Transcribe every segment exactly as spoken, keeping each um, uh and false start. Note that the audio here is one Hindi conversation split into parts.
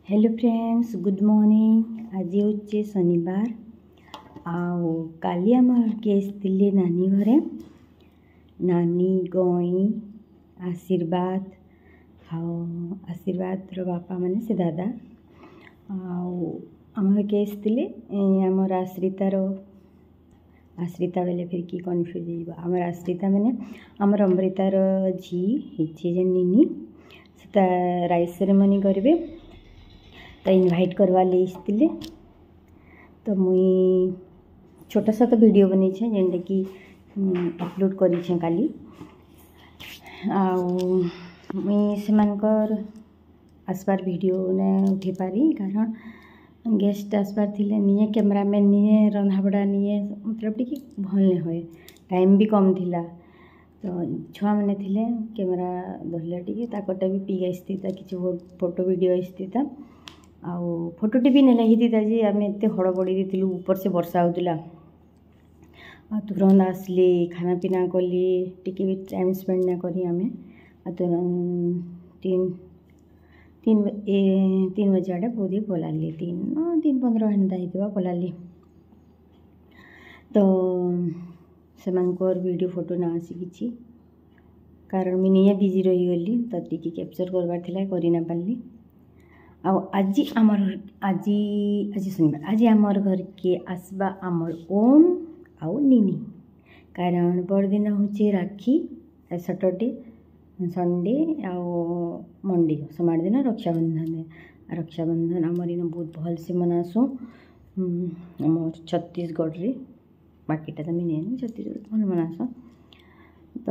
Hello friends, good morning. आज हूँ शनिवार आउ काली आमर केस थिले नानी घरे। नानी गई आशीर्वाद आउ आशीर्वाद रो बापा माने से दादा आउ आमर केस थिले आमर आश्रितार आश्रिता बेले फिर की कन्फ्यूज हो आमर आश्रिता माने आमर अमृतार झी हिची जे निनी सेटा राइस सेरेमनी करेंगे तो इनवाइट करवा ले तो मुई छोटा सा तो वीडियो बनी छे जेनटा कि अपलोड करी छे काली आउ मुई सेमानकर आसबार वीडियो ने उठी पारी कारण गेस्ट आसबार थिले निये कैमरामैन निये रंधाबड़ा निये मतलब टी भल नहीं होए टाइम भी कम थिला तो छुआ मैंने थिले कैमेरा धरला टी ताकटा भी पी आसता कि फोटो वीडियो आसता आउ फोटोटी भी नेला ही जे आम एत हड़बड़ी देलु ऊपर से वर्षा होता तुरंत आसली खाना पीना कली टी भी टाइम स्पेंड ना करी आम तुरंत तीन तीन ए तीन बजे आड़े बोधी पलाली तीन तीन पंद्रह घंटा होता पलाली तो से वीडियो फोटो ना आसी कि कारण मुझे बिजी रही गली तो टी कैप्चर करवार थिला करी ना पारली आउ आज आमर आज आज शनिवार आज आमर घर के आसबा आमर ओम आउ निनी कारण बड़दिन हूँ राखी सैटरडे संडे आउ मंडे सोमवार दिन रक्षाबंधन रक्षाबंधन आमर इन बहुत भल से मनासु आम छत्तीसगढ़ रे बाकीटा तो मिनी छत्तीसगढ़ भल मनास तो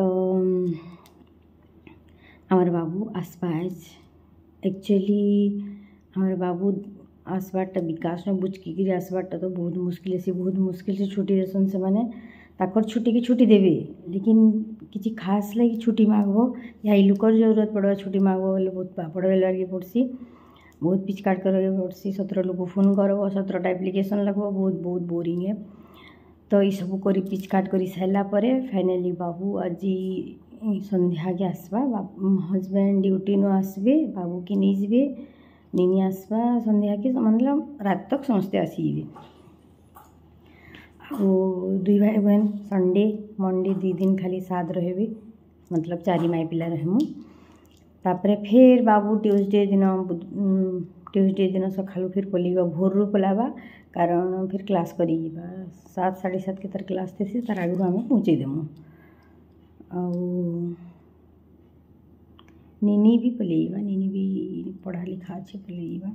आमर बाबू आसबा एक्चुअली हमारे बाबू आसबाटा विकास में बुचकी आसबाटा तो बहुत मुश्किल से बहुत मुश्किल से छुट्टी देसन से माने ताकर छुट्टी की छुट्टी देवे लेकिन किसी खास लगी छुट्टी मांगबो या लुकर जरूरत पड़वा छुट्टी मांगबो बोले बहुत पापड़ बेलवार के पड़सी बहुत पिचकाट कर पड़सी सत्रह लोग फोन करब सत्रहटा एप्लिकेशन लगब बहुत बहुत बोरिंग है तो ये सब कर पिचकाट कर सारा पर फाइनाली बाबू आज संध्या के आसबा हजबैंड ड्यूटी नु आसबे बाबू की नहीं जीवे निनी आसबा संध्या के मतलब रात तक समस्ते आसीबे आउ दुई भाई बहन संडे मंडे दी दिन खाली साथ रहे मतलब चारि माई पिला रहमु तापरे फिर बाबू ट्यूसडे दिन ट्यूसडे दिन सकालू फिर पलैबा भोर रू पलाबा कारण फिर क्लास करी सात साढ़े सात के तार क्लास थे तार आगु आम पहुँचे देमु आउ निनी भी पलैबा निनी भी पढ़ा लिखा अच्छे पलैबा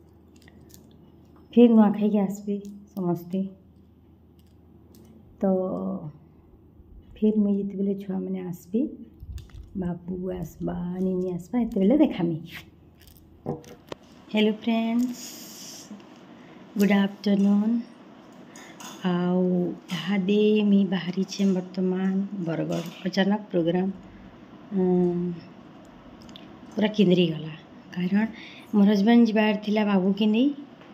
फिर नुआखाई के आसबे समस्ते तो फिर मुझे जिते बेले छुआ मैंने आसबे बाबू आसबा निनी आसबा एत बेले देखामी। हेलो फ्रेंड्स, गुड आफ्टरनून आउ इहादे मी बाहरी छे वर्तमान बरगढ़ अचानक प्रोग्राम पूरा केंद्री गला कारण मोर हजबैंड जबार थिला बाबू के नहीं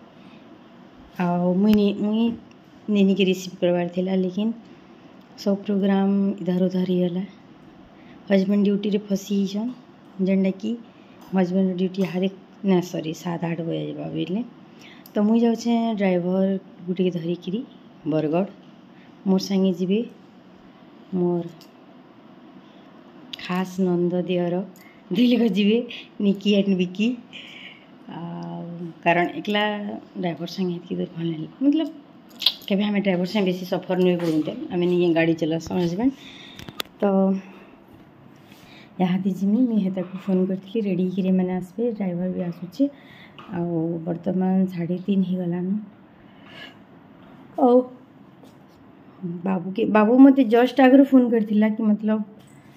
आउ मुई मुई निनी के रिसीव करवार थिला लेकिन सब प्रोग्राम इधर उधर ही गला हजबैंड ड्यूटी रे फसी छन जेनटा कि हजबैंड ड्यूटी हारे ना सॉरी सात आठ बजे जब बेले तो मुई जाऊे ड्राइवर गुटे के धरिकी बरगढ़ मोर संगे जीवे मोर खास नंद दियर दुई लोग जीवे निकी एंड विकी कारण एकला ड्राइवर संगे की दूर भल नहीं मतलब कभी हमें ड्राइवर से बेसी सफर नहीं पड़ते आम नहीं गाड़ी चला हजबैंड तो यहाँ जिमी मुझे फोन करी रेडी कि मैंने आसबे ड्राइवर भी आसूचे आउ बर्तमान साढ़े तीन हो गलान ओ बाबू के बाबू मत जस्ट आगे फोन करथिला कि मतलब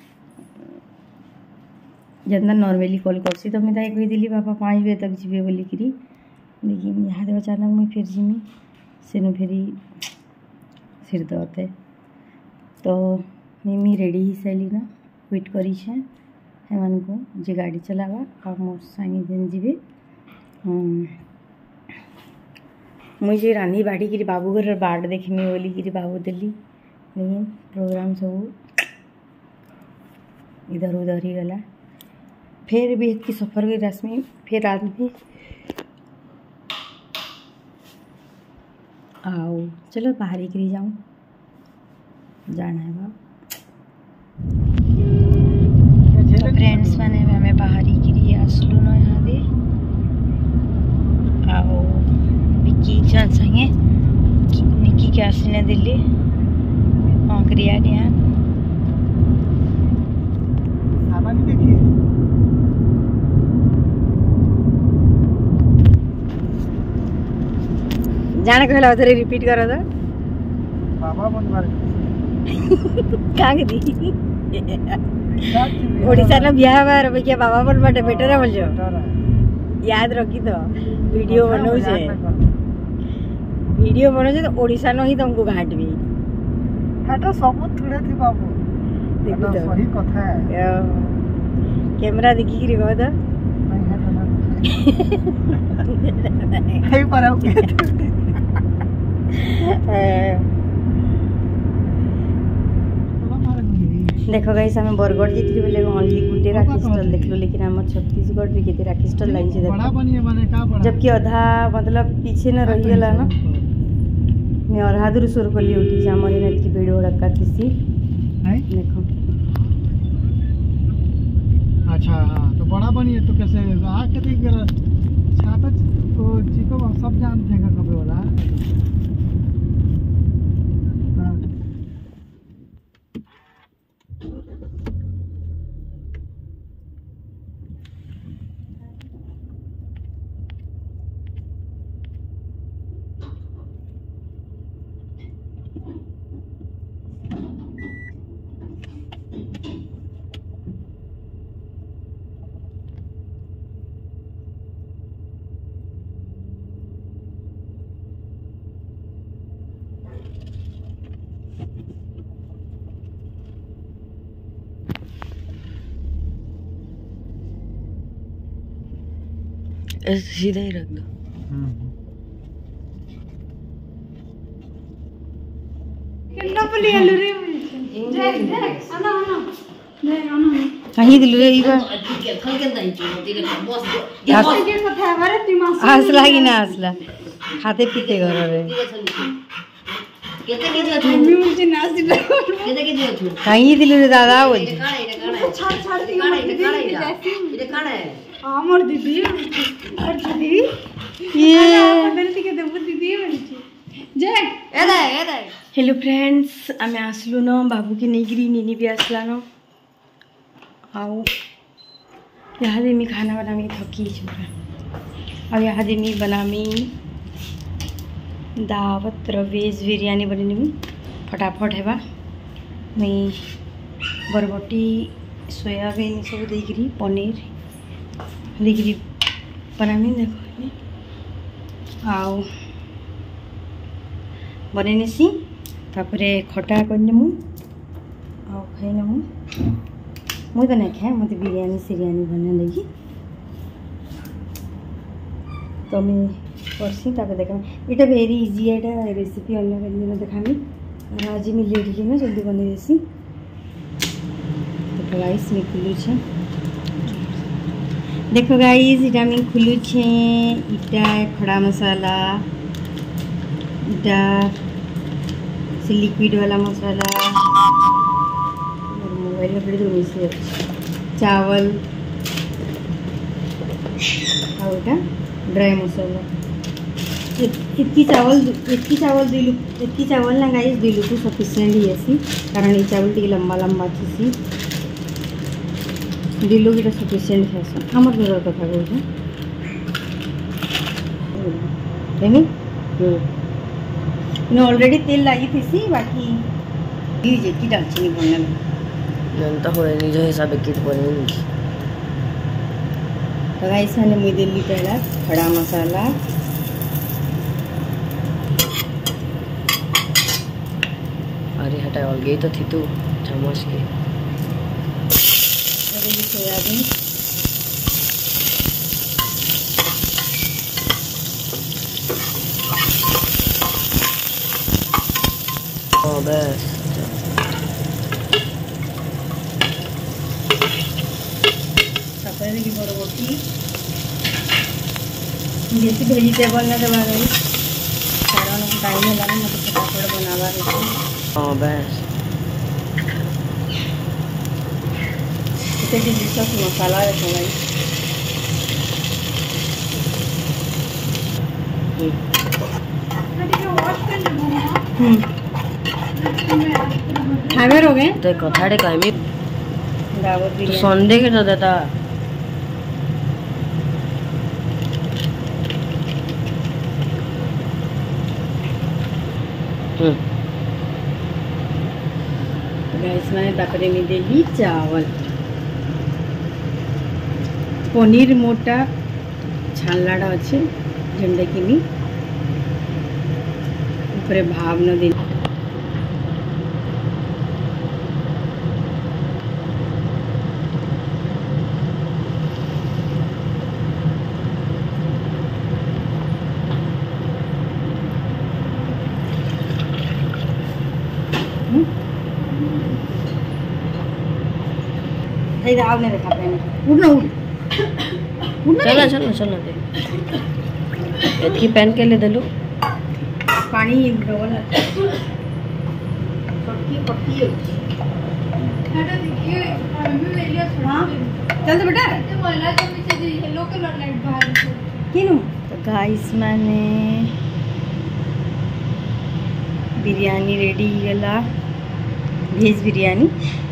जितना नॉर्मली कॉल करसी तो मुझे कहीदेली बाबा पाँच बजे तक जीवे बोलिकी लेकिन यहाँ अचानक मुझे फिर जीमी सेनु फेरी सिर दर्द है तो मिमी रेडी ही सारी ना वेट करी हेमान को जे गाड़ी चलावा और मोर संगे जेन जीवे मुझे रानी बाड़ी कि बाबू घर बाट देखमी बोली कि बाबू देली लेकिन प्रोग्राम सब इधर उधर ही गला फिर भी इतनी सफ़र गई रश्मि फिर आदमी आओ चलो बाहर ही जाऊँ जाना है बा तो फ्रेंड्स मैंने हमें बाहर ही आसलु न यहाँ दे आओ विकी चल संगे निकी के आसने दिल्ली हाँ क्रिया दिया जाने कहला थोड़े रिपीट करो तो बाबा बनवार कागे दी ओडिसा ना बियाह बार भैया बाबा बन बाटे बेटर है बोलजो याद रखी तो वीडियो बनाऊ छे वीडियो बनाऊ छे तो ओडिसा नो ही तुमको घाट भी हाटा सब थोड़े थी बाबू देखो तो सही कथा है कैमरा देखी की रे तो नहीं हाटा है पर ओके देखो गाइस हमें बरगढ़ जीतली बोले ओनली गुटे राखी स्टॉल देखलो लेकिन हम छत्तीसगढ़ रे केते राखी स्टॉल लागी छे बड़ा बनिए माने का बड़ा जबकि आधा मतलब पीछे न रही गेला ना मैं और हादुर सुर को लिए उठी जा हमरे नेट की वीडियो रखा थी है देखो अच्छा हां तो बड़ा बनिए तो कैसे आ के देख जरा छाता तो चिको सब जानते हैं कबे वाला ऐसे सीधा ही रख दो कितना पुली आलू रे देख देख आना आना देख आना कहीं दिल रे इबा ये कथा है मारे दिमाग हंसला कि ना हंसला खाते पीते घर रे केते के दियो छु मम्मी मुझे नाच दिला केते के दियो छु कहीं दिल रे दादा बोल काड़ा इधर काड़ा छाड़ छाड़ दी काड़ा इधर काड़ा जैसी इधर काड़ा है हां मोर दीदी और दीदी ये गलती के देबो दीदी बोलची जय एदा एदा हेलो फ्रेंड्स आमे आसलु न बाबू के नेगिरी निनी भी आसला न आओ यहाँ दे मी खाना बनामी थकी छोरा अब यहाँ दे मी बनामी दावत र वेज बिरयानी बनी मी फटाफट है मैं बरबटी सोयाबीन सब देकरी पनीर देकरी बनामी देखो आओ बनैनेसी तापरे खटा करनेमु आओ खाइनेमु मुझे तो नहीं खाए मत बिरयानी सिरयानी बना लगी तो मैं करसी तापर देखा इटा वेरी इजी है एटा रेसिपी अन्य दिन देखामी और आज मैं लेट की ना जल्दी बने देसी तो गाइस मैं खुलू छे देखो गाइस इटा मैं खुलू छे इटा खड़ा मसाला इटा से लिक्विड वाला मसाला मोबाइल में पड़े तो से चावल और ड्राई मसाला इतनी चावल इतनी चावल दुई लुक इतनी चावल ना गाइस दुई लुक सफिशिएंट ही ऐसी कारण ये चावल टी लंबा लंबा थी दुई लुक इटा सफिशिएंट है आम घर कथा कहूँ मैंने ऑलरेडी तेल लगी थी बाकी की दालचीनी बनने में जनता हो निज हिसाब कित बनी तो गाइस मैंने मुझे दिल्ली पहला खड़ा मसाला अरे हटा और गई तो थी तू चम्मच के सोयाबीन ओ बस की बरबटी बेसी भेजिटेबल ना देवा कारण टाइम है मतलब फटाफट बनावा हाँ बस इतने डिलीशियस मसाला रहता है। खाइबे हो गए तो कथाटे कहमी दावत तो बिरयानी संडे के तो देता हम्म गाइस मैंने तापरे में देली चावल पनीर मोटा छानलाटा अच्छे जेनटा कि मी ऊपर भाव न दे आप नहीं रखा पहने उड़ना उड़ उड़ना चला चला चला दे एतकी पैन के ले देलू पानी डबल पक्की पक्की अरे देखिए अभी ले लिया हाँ चल तो बेटा तो वाला तो पीछे से येलो कलर लाइट बाहर से किनु तो गाइस मैंने बिरयानी रेडी गला भेज बिरयानी